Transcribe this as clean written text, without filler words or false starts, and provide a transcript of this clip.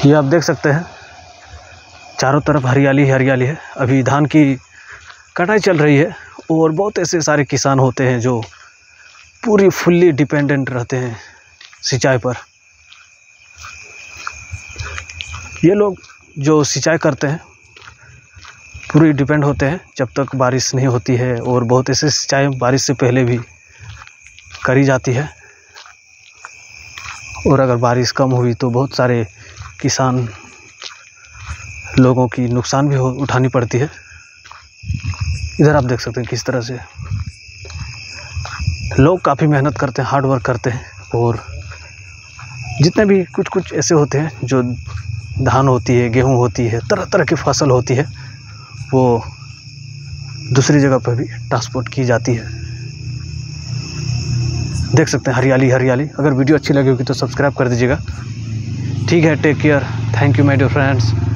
ये आप देख सकते हैं चारों तरफ हरियाली हरियाली है। अभी धान की कटाई चल रही है और बहुत ऐसे सारे किसान होते हैं जो पूरी फुल्ली डिपेंडेंट रहते हैं सिंचाई पर। ये लोग जो सिंचाई करते हैं पूरी डिपेंड होते हैं जब तक बारिश नहीं होती है, और बहुत ऐसे सिंचाई बारिश से पहले भी करी जाती है, और अगर बारिश कम हुई तो बहुत सारे किसान लोगों की नुकसान भी उठानी पड़ती है। इधर आप देख सकते हैं किस तरह से लोग काफ़ी मेहनत करते हैं, हार्ड वर्क करते हैं, और जितने भी कुछ ऐसे होते हैं जो धान होती है, गेहूं होती है, तरह तरह की फसल होती है, वो दूसरी जगह पर भी ट्रांसपोर्ट की जाती है। देख सकते हैं हरियाली हरियाली। अगर वीडियो अच्छी लगी होगी तो सब्सक्राइब कर दीजिएगा। ठीक है, take care, thank you my dear friends.